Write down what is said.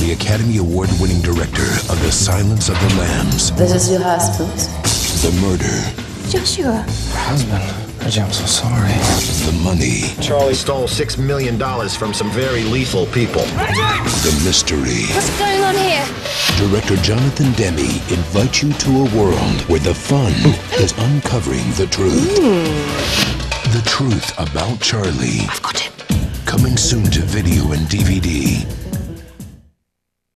the Academy Award-winning director of The Silence of the Lambs. This is your husband? The murder. Joshua. Husband. Reggie, I'm so sorry. The money. Charlie stole $6 million from some very lethal people. The mystery. What's going on here? Director Jonathan Demme invites you to a world where the fun is uncovering the truth. The truth about Charlie. I've got him. Coming soon to video and DVD.